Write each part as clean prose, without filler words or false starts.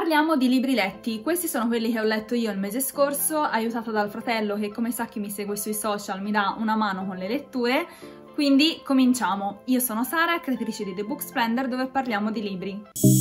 Parliamo di libri letti, questi sono quelli che ho letto io il mese scorso, aiutata dal fratello che, come sa chi mi segue sui social, mi dà una mano con le letture, quindi cominciamo. Io sono Sara, creatrice di The Book Splendor, dove parliamo di libri.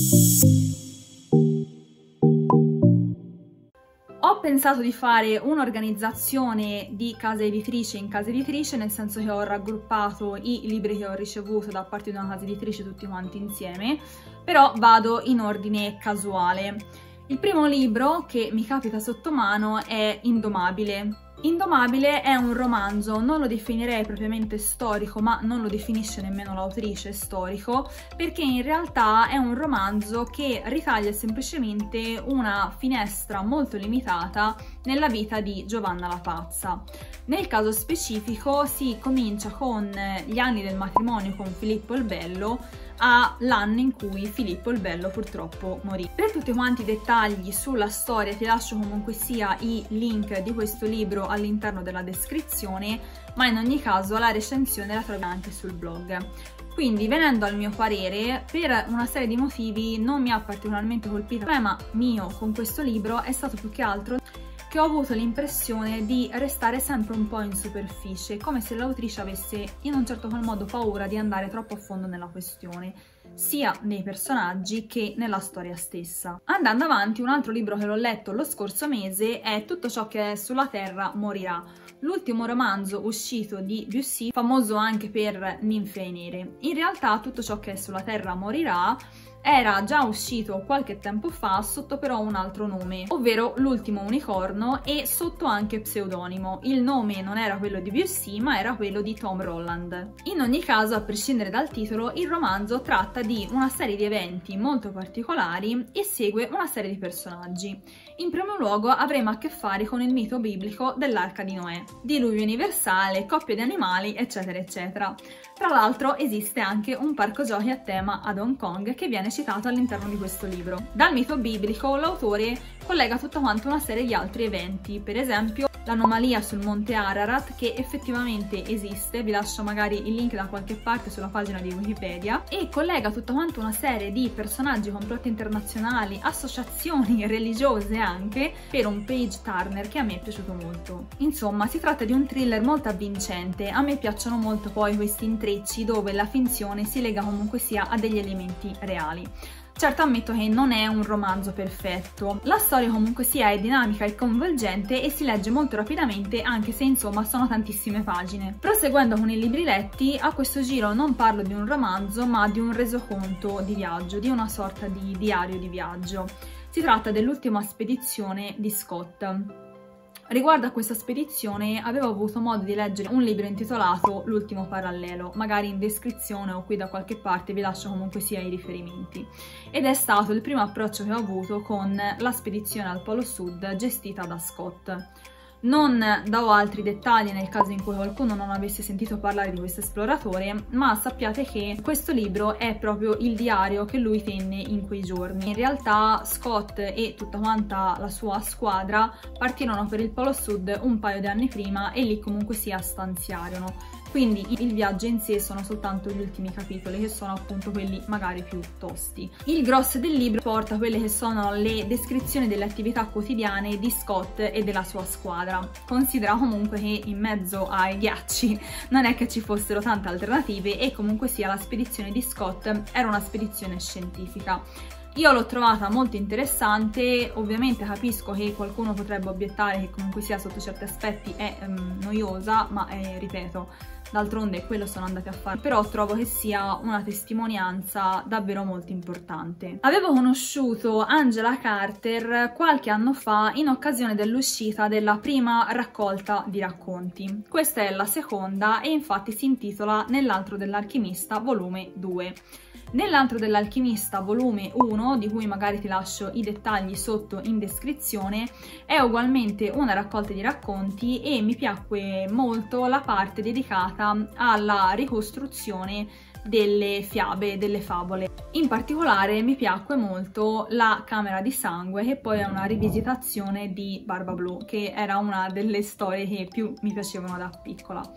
Ho pensato di fare un'organizzazione di casa editrice in casa editrice, nel senso che ho raggruppato i libri che ho ricevuto da parte di una casa editrice tutti quanti insieme, però vado in ordine casuale. Il primo libro che mi capita sotto mano è Indomabile. Indomabile è un romanzo, non lo definirei propriamente storico, ma non lo definisce nemmeno l'autrice storico, perché in realtà è un romanzo che ritaglia semplicemente una finestra molto limitata nella vita di Giovanna la Pazza. Nel caso specifico si comincia con gli anni del matrimonio con Filippo il Bello, all'anno in cui Filippo il Bello purtroppo morì. Per tutti quanti i dettagli sulla storia ti lascio comunque sia i link di questo libro all'interno della descrizione, ma in ogni caso la recensione la trovi anche sul blog. Quindi, venendo al mio parere, per una serie di motivi non mi ha particolarmente colpito. Il problema mio con questo libro è stato più che altro che ho avuto l'impressione di restare sempre un po' in superficie, come se l'autrice avesse in un certo qual modo paura di andare troppo a fondo nella questione, sia nei personaggi che nella storia stessa. Andando avanti, un altro libro che l'ho letto lo scorso mese è Tutto ciò che è sulla terra morirà, l'ultimo romanzo uscito di Bussy, famoso anche per Ninfee nere. In realtà Tutto ciò che è sulla terra morirà era già uscito qualche tempo fa sotto però un altro nome, ovvero L'ultimo unicorno, e sotto anche pseudonimo. Il nome non era quello di Bussy, ma era quello di Tom Rolland. In ogni caso, a prescindere dal titolo, il romanzo tratta di una serie di eventi molto particolari e segue una serie di personaggi. In primo luogo avremo a che fare con il mito biblico dell'Arca di Noè, diluvio universale, coppie di animali, eccetera eccetera. Tra l'altro esiste anche un parco giochi a tema ad Hong Kong che viene citato all'interno di questo libro. Dal mito biblico l'autore collega tutta quanta una serie di altri eventi, per esempio l'anomalia sul monte Ararat, che effettivamente esiste, vi lascio magari il link da qualche parte sulla pagina di Wikipedia, e collega tutta quanta una serie di personaggi, complotti internazionali, associazioni religiose anche, per un page turner che a me è piaciuto molto. Insomma, si tratta di un thriller molto avvincente. A me piacciono molto poi questi intrecci dove la finzione si lega comunque sia a degli elementi reali. Certo, ammetto che non è un romanzo perfetto. La storia comunque sia è dinamica e coinvolgente e si legge molto rapidamente, anche se insomma sono tantissime pagine. Proseguendo con i libri letti, a questo giro non parlo di un romanzo ma di un resoconto di viaggio, di una sorta di diario di viaggio. Si tratta dell'ultima spedizione di Scott. Riguardo a questa spedizione avevo avuto modo di leggere un libro intitolato L'ultimo parallelo, magari in descrizione o qui da qualche parte vi lascio comunque sia i riferimenti, ed è stato il primo approccio che ho avuto con la spedizione al Polo Sud gestita da Scott. Non do altri dettagli nel caso in cui qualcuno non avesse sentito parlare di questo esploratore, ma sappiate che questo libro è proprio il diario che lui tenne in quei giorni. In realtà Scott e tutta quanta la sua squadra partirono per il Polo Sud un paio di anni prima e lì comunque sia stanziarono. Quindi il viaggio in sé sono soltanto gli ultimi capitoli, che sono appunto quelli magari più tosti. Il grosso del libro porta quelle che sono le descrizioni delle attività quotidiane di Scott e della sua squadra. Considera comunque che in mezzo ai ghiacci non è che ci fossero tante alternative e comunque sia la spedizione di Scott era una spedizione scientifica. Io l'ho trovata molto interessante, ovviamente capisco che qualcuno potrebbe obiettare che comunque sia sotto certi aspetti è noiosa, ma ripeto, d'altronde quello sono andati a fare, però trovo che sia una testimonianza davvero molto importante. Avevo conosciuto Angela Carter qualche anno fa in occasione dell'uscita della prima raccolta di racconti. Questa è la seconda e infatti si intitola Nell'antro dell'alchimista volume 2. Nell'antro dell'alchimista volume 1, di cui magari ti lascio i dettagli sotto in descrizione, è ugualmente una raccolta di racconti e mi piacque molto la parte dedicata alla ricostruzione delle fiabe, delle favole. In particolare mi piacque molto La Camera di Sangue, che poi è una rivisitazione di Barbablù, che era una delle storie che più mi piacevano da piccola.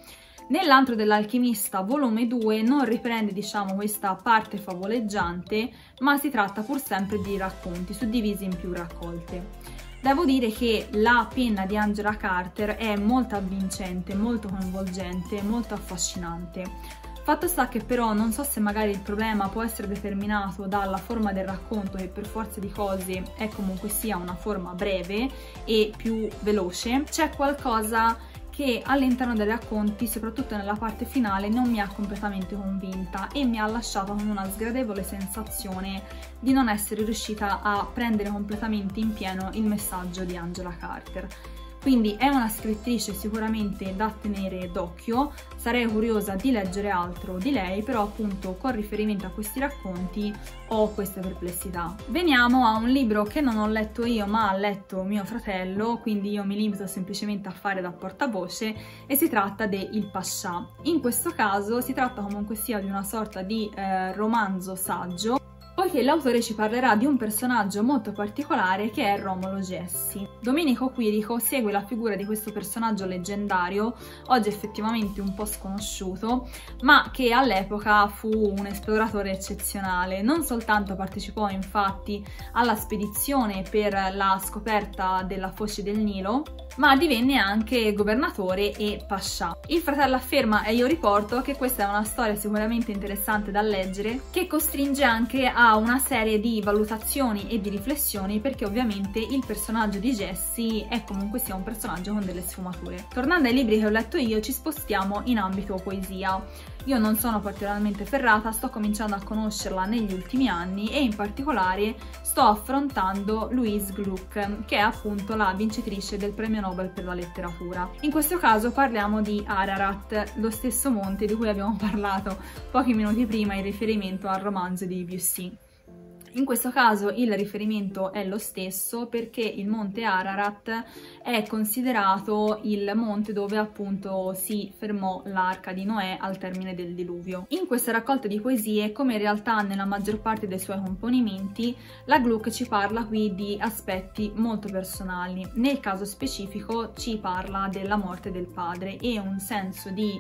Nell'Antro dell'Alchimista volume 2 non riprende, diciamo, questa parte favoleggiante, ma si tratta pur sempre di racconti suddivisi in più raccolte. Devo dire che la penna di Angela Carter è molto avvincente, molto coinvolgente, molto affascinante. Fatto sta che però non so se magari il problema può essere determinato dalla forma del racconto, che per forza di cose è comunque sia una forma breve e più veloce. C'è qualcosa che all'interno dei racconti, soprattutto nella parte finale, non mi ha completamente convinta e mi ha lasciato con una sgradevole sensazione di non essere riuscita a prendere completamente in pieno il messaggio di Angela Carter. Quindi è una scrittrice sicuramente da tenere d'occhio, sarei curiosa di leggere altro di lei, però appunto con riferimento a questi racconti ho queste perplessità. Veniamo a un libro che non ho letto io ma ha letto mio fratello, quindi io mi limito semplicemente a fare da portavoce, e si tratta de Il Pascià. In questo caso si tratta comunque sia di una sorta di romanzo saggio, poiché l'autore ci parlerà di un personaggio molto particolare che è Romolo Gessi. Domenico Quirico segue la figura di questo personaggio leggendario, oggi effettivamente un po' sconosciuto, ma che all'epoca fu un esploratore eccezionale. Non soltanto partecipò infatti alla spedizione per la scoperta della foce del Nilo, ma divenne anche governatore e pascià. Il fratello afferma, e io riporto, che questa è una storia sicuramente interessante da leggere, che costringe anche a una serie di valutazioni e di riflessioni, perché ovviamente il personaggio di Jessie è comunque sia un personaggio con delle sfumature. Tornando ai libri che ho letto io, ci spostiamo in ambito poesia. Io non sono particolarmente ferrata, sto cominciando a conoscerla negli ultimi anni e in particolare sto affrontando Louise Gluck, che è appunto la vincitrice del premio Nobel per la letteratura. In questo caso parliamo di Ararat, lo stesso monte di cui abbiamo parlato pochi minuti prima in riferimento al romanzo di Debussy. In questo caso il riferimento è lo stesso perché il monte Ararat è considerato il monte dove appunto si fermò l'arca di Noè al termine del diluvio. In questa raccolta di poesie, come in realtà nella maggior parte dei suoi componimenti, la Gluck ci parla qui di aspetti molto personali. Nel caso specifico ci parla della morte del padre e un senso di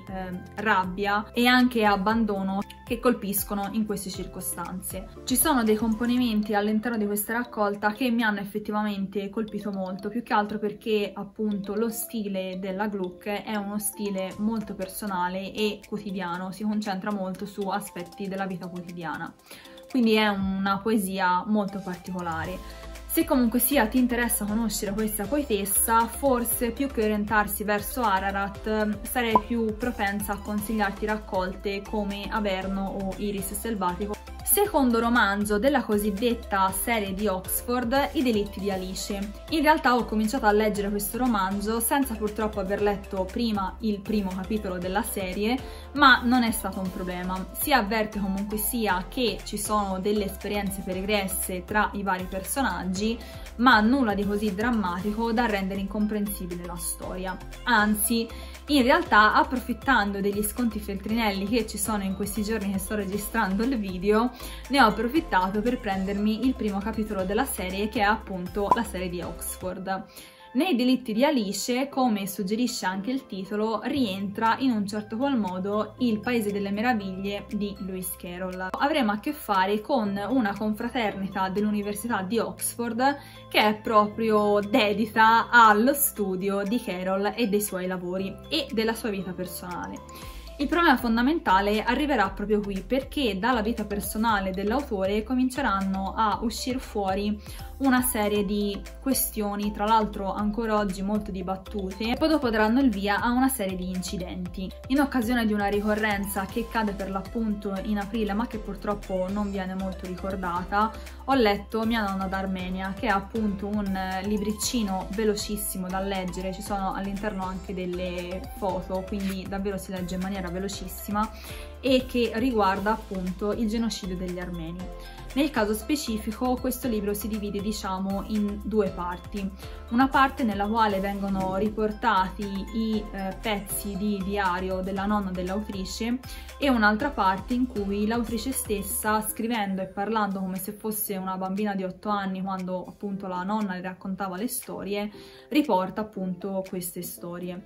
rabbia e anche abbandono che colpiscono in queste circostanze. Ci sono dei componimenti all'interno di questa raccolta che mi hanno effettivamente colpito molto, più che altro perché appunto lo stile della Gluck è uno stile molto personale e quotidiano, si concentra molto su aspetti della vita quotidiana, quindi è una poesia molto particolare. Se comunque sia ti interessa conoscere questa poetessa, forse più che orientarsi verso Ararat sarei più propensa a consigliarti raccolte come Averno o Iris Selvatico. Secondo romanzo della cosiddetta serie di Oxford, I delitti di Alice. In realtà ho cominciato a leggere questo romanzo senza purtroppo aver letto prima il primo capitolo della serie, ma non è stato un problema. Si avverte comunque sia che ci sono delle esperienze pregresse tra i vari personaggi, ma nulla di così drammatico da rendere incomprensibile la storia. Anzi, in realtà, approfittando degli sconti feltrinelli che ci sono in questi giorni che sto registrando il video, ne ho approfittato per prendermi il primo capitolo della serie, che è appunto la serie di Oxford. Nei delitti di Alice, come suggerisce anche il titolo, rientra in un certo qual modo il Paese delle Meraviglie di Lewis Carroll. Avremo a che fare con una confraternita dell'Università di Oxford che è proprio dedita allo studio di Carroll e dei suoi lavori e della sua vita personale. Il problema fondamentale arriverà proprio qui, perché dalla vita personale dell'autore cominceranno a uscire fuori una serie di questioni, tra l'altro ancora oggi molto dibattute, e poi dopo daranno il via a una serie di incidenti. In occasione di una ricorrenza che cade per l'appunto in aprile, ma che purtroppo non viene molto ricordata, ho letto Mia nonna d'Armenia, che è appunto un libriccino velocissimo da leggere, ci sono all'interno anche delle foto, quindi davvero si legge in maniera velocissima, e che riguarda appunto il genocidio degli armeni. Nel caso specifico questo libro si divide, diciamo, in due parti. Una parte nella quale vengono riportati i pezzi di diario della nonna dell'autrice e un'altra parte in cui l'autrice stessa, scrivendo e parlando come se fosse una bambina di 8 anni quando appunto la nonna le raccontava le storie, riporta appunto queste storie.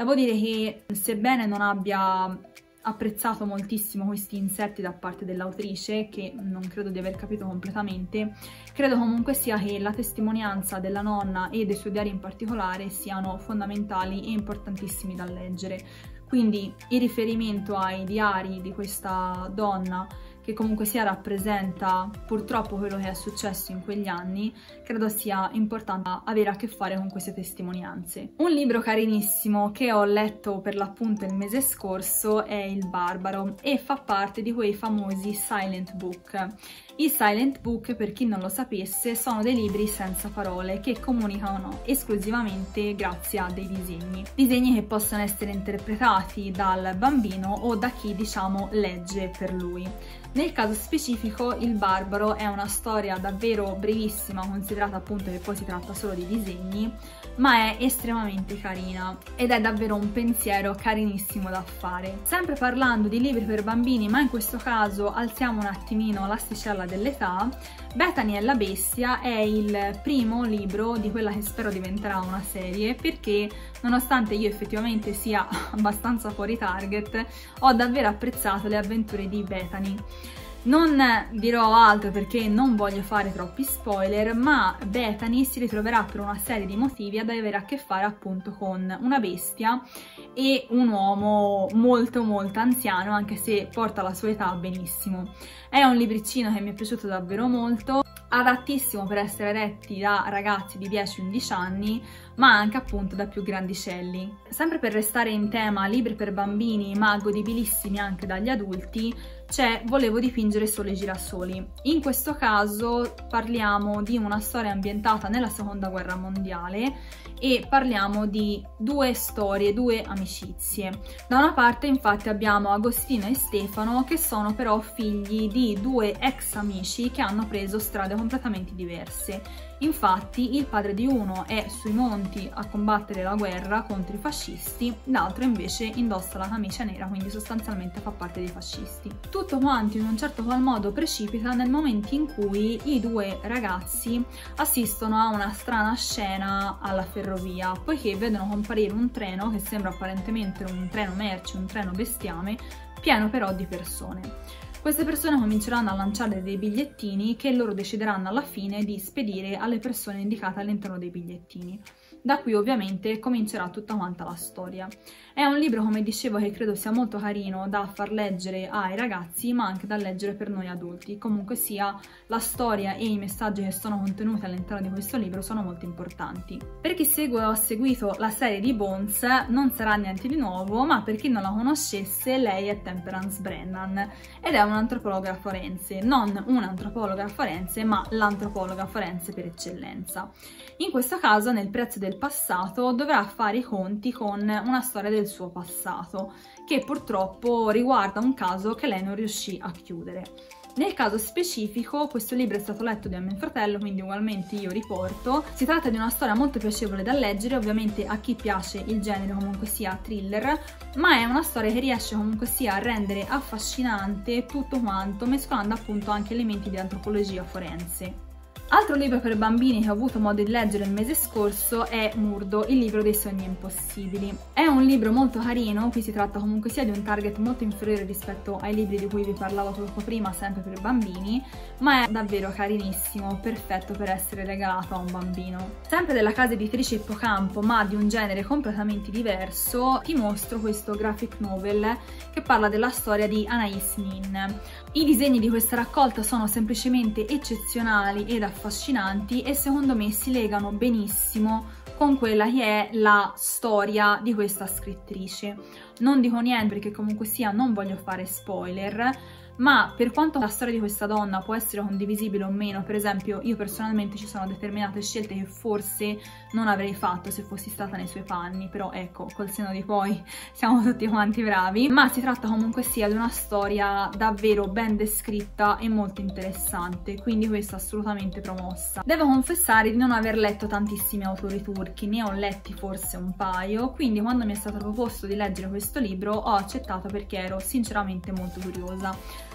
Devo dire che sebbene non abbia apprezzato moltissimo questi inserti da parte dell'autrice, che non credo di aver capito completamente, credo comunque sia che la testimonianza della nonna e dei suoi diari in particolare siano fondamentali e importantissimi da leggere. Quindi il riferimento ai diari di questa donna, che comunque sia rappresenta purtroppo quello che è successo in quegli anni, credo sia importante avere a che fare con queste testimonianze. Un libro carinissimo che ho letto per l'appunto il mese scorso è Il Barbaro e fa parte di quei famosi silent book. I silent book, per chi non lo sapesse, sono dei libri senza parole che comunicano esclusivamente grazie a dei disegni. Disegni che possono essere interpretati dal bambino o da chi, diciamo, legge per lui. Nel caso specifico Il Barbaro è una storia davvero brevissima, considerata appunto che poi si tratta solo di disegni, ma è estremamente carina ed è davvero un pensiero carinissimo da fare. Sempre parlando di libri per bambini, ma in questo caso alziamo un attimino l'asticella dell'età, Bethany e la bestia è il primo libro di quella che spero diventerà una serie, perché nonostante io effettivamente sia abbastanza fuori target, ho davvero apprezzato le avventure di Bethany. Non dirò altro perché non voglio fare troppi spoiler, ma Bethany si ritroverà per una serie di motivi ad avere a che fare appunto con una bestia e un uomo molto anziano, anche se porta la sua età benissimo. È un libricino che mi è piaciuto davvero molto, adattissimo per essere letti da ragazzi di 10-11 anni, ma anche appunto da più grandicelli. Sempre per restare in tema libri per bambini, ma godibilissimi anche dagli adulti, c'è Volevo dipingere solo i girasoli. In questo caso parliamo di una storia ambientata nella Seconda Guerra Mondiale e parliamo di due storie, due amicizie. Da una parte infatti abbiamo Agostino e Stefano, che sono però figli di due ex amici che hanno preso strade completamente diverse. Infatti il padre di uno è sui monti a combattere la guerra contro i fascisti, l'altro invece indossa la camicia nera, quindi sostanzialmente fa parte dei fascisti. Tutto quanto in un certo qual modo precipita nel momento in cui i due ragazzi assistono a una strana scena alla ferrovia, poiché vedono comparire un treno che sembra apparentemente un treno merci, un treno bestiame, pieno però di persone. Queste persone cominceranno a lanciare dei bigliettini che loro decideranno alla fine di spedire alle persone indicate all'interno dei bigliettini. Da qui ovviamente comincerà tutta quanta la storia. È un libro, come dicevo, che credo sia molto carino da far leggere ai ragazzi, ma anche da leggere per noi adulti. Comunque sia, la storia e i messaggi che sono contenuti all'interno di questo libro sono molto importanti. Per chi segue o ha seguito la serie di Bones non sarà niente di nuovo, ma per chi non la conoscesse, lei è Temperance Brennan ed è un'antropologa forense, non un'antropologa forense, ma l'antropologa forense per eccellenza. In questo caso, nel Prezzo del passato, dovrà fare i conti con una storia del suo passato, che purtroppo riguarda un caso che lei non riuscì a chiudere. Nel caso specifico, questo libro è stato letto da mio fratello, quindi ugualmente io riporto. Si tratta di una storia molto piacevole da leggere, ovviamente a chi piace il genere comunque sia thriller, ma è una storia che riesce comunque sia a rendere affascinante tutto quanto, mescolando appunto anche elementi di antropologia forense. Altro libro per bambini che ho avuto modo di leggere il mese scorso è Murdo, il libro dei sogni impossibili. È un libro molto carino, qui si tratta comunque sia di un target molto inferiore rispetto ai libri di cui vi parlavo poco prima, sempre per bambini, ma è davvero carinissimo, perfetto per essere regalato a un bambino. Sempre della casa editrice Ippocampo, ma di un genere completamente diverso, ti mostro questo graphic novel che parla della storia di Anais Nin. I disegni di questa raccolta sono semplicemente eccezionali ed affascinanti e secondo me si legano benissimo con quella che è la storia di questa scrittrice. Non dico niente perché comunque sia non voglio fare spoiler, ma per quanto la storia di questa donna può essere condivisibile o meno, per esempio io personalmente ci sono determinate scelte che forse non avrei fatto se fossi stata nei suoi panni, però ecco, col senno di poi siamo tutti quanti bravi, ma si tratta comunque sia di una storia davvero ben descritta e molto interessante, quindi questa assolutamente promossa. Devo confessare di non aver letto tantissimi autori turchi, ne ho letti forse un paio, quindi quando mi è stato proposto di leggere questo libro ho accettato perché ero sinceramente molto curiosa.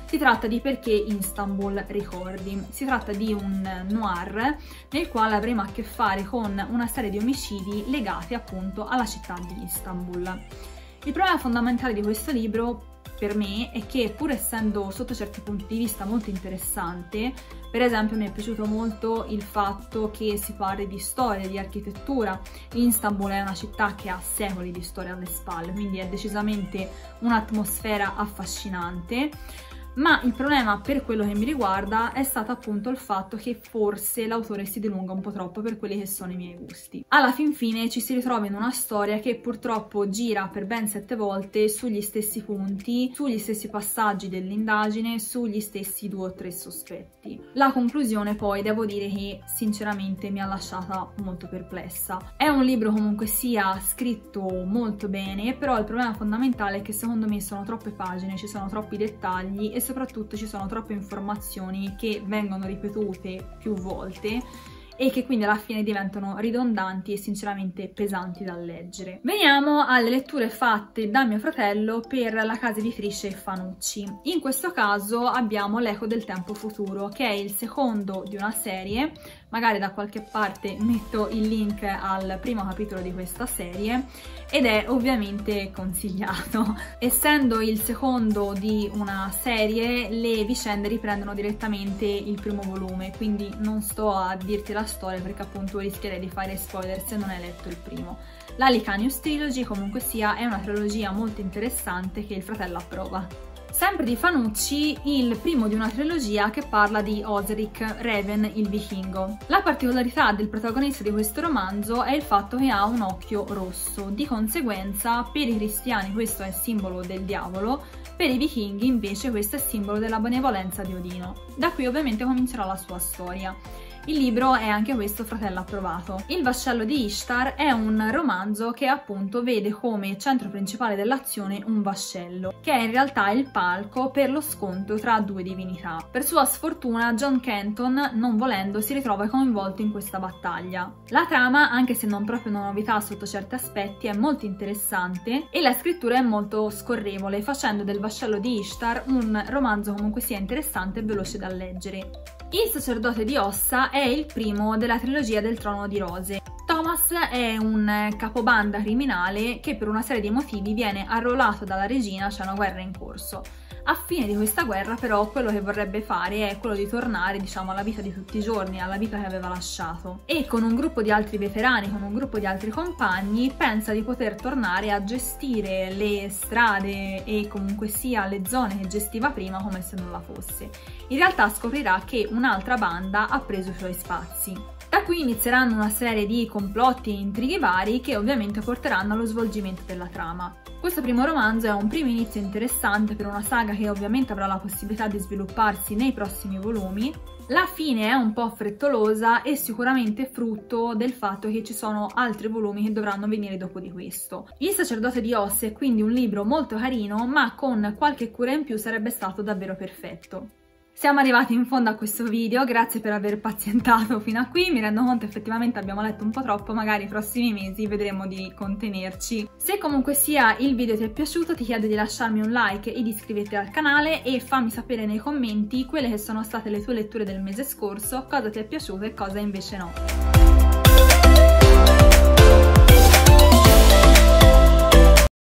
Si tratta di Perché Istanbul ricordi. Si tratta di un noir nel quale avremo a che fare con una serie di omicidi legati appunto alla città di Istanbul. Il problema fondamentale di questo libro per me è che, pur essendo sotto certi punti di vista molto interessante, per esempio mi è piaciuto molto il fatto che si parli di storia, di architettura. Istanbul è una città che ha secoli di storia alle spalle, quindi è decisamente un'atmosfera affascinante. Ma il problema, per quello che mi riguarda, è stato appunto il fatto che forse l'autore si dilunga un po' troppo per quelli che sono i miei gusti. Alla fin fine ci si ritrova in una storia che purtroppo gira per ben 7 volte sugli stessi punti, sugli stessi passaggi dell'indagine, sugli stessi 2 o 3 sospetti. La conclusione poi devo dire che sinceramente mi ha lasciata molto perplessa. È un libro comunque sia scritto molto bene, però il problema fondamentale è che secondo me sono troppe pagine, ci sono troppi dettagli e soprattutto ci sono troppe informazioni che vengono ripetute più volte e che quindi alla fine diventano ridondanti e sinceramente pesanti da leggere. Veniamo alle letture fatte da mio fratello per la casa editrice Fanucci. In questo caso abbiamo L'Eco del Tempo Futuro, che è il secondo di una serie. Magari da qualche parte metto il link al primo capitolo di questa serie, ed è ovviamente consigliato. Essendo il secondo di una serie, le vicende riprendono direttamente il primo volume, quindi non sto a dirti la storia perché appunto rischierei di fare spoiler se non hai letto il primo. La Licanius Trilogy comunque sia è una trilogia molto interessante che il fratello approva. Sempre di Fanucci, il primo di una trilogia che parla di Osric, Raven il vichingo. La particolarità del protagonista di questo romanzo è il fatto che ha un occhio rosso, di conseguenza per i cristiani questo è simbolo del diavolo, per i vichinghi invece questo è simbolo della benevolenza di Odino. Da qui ovviamente comincerà la sua storia. Il libro è anche questo fratello approvato. Il vascello di Ishtar è un romanzo che appunto vede come centro principale dell'azione un vascello, che è in realtà il palco per lo scontro tra 2 divinità. Per sua sfortuna John Kenton, non volendo, si ritrova coinvolto in questa battaglia. La trama, anche se non proprio una novità sotto certi aspetti, è molto interessante e la scrittura è molto scorrevole, facendo del vascello di Ishtar un romanzo comunque sia interessante e veloce da leggere. Il sacerdote di Ossa è il primo della trilogia del Trono di Rose. Thomas è un capobanda criminale che per una serie di motivi viene arruolato dalla regina, c'è una guerra in corso. A fine di questa guerra però quello che vorrebbe fare è quello di tornare, diciamo, alla vita di tutti i giorni, alla vita che aveva lasciato. E con un gruppo di altri veterani, con un gruppo di altri compagni, pensa di poter tornare a gestire le strade e comunque sia le zone che gestiva prima come se non la fosse. In realtà scoprirà che un'altra banda ha preso i suoi spazi. Da qui inizieranno una serie di complotti e intrighi vari che ovviamente porteranno allo svolgimento della trama. Questo primo romanzo è un primo inizio interessante per una saga che ovviamente avrà la possibilità di svilupparsi nei prossimi volumi. La fine è un po' frettolosa e sicuramente frutto del fatto che ci sono altri volumi che dovranno venire dopo di questo. Il sacerdote di Ossa è quindi un libro molto carino, ma con qualche cura in più sarebbe stato davvero perfetto. Siamo arrivati in fondo a questo video, grazie per aver pazientato fino a qui, mi rendo conto effettivamente abbiamo letto un po' troppo, magari i prossimi mesi vedremo di contenerci. Se comunque sia il video ti è piaciuto ti chiedo di lasciarmi un like e di iscriverti al canale e fammi sapere nei commenti quelle che sono state le tue letture del mese scorso, cosa ti è piaciuto e cosa invece no.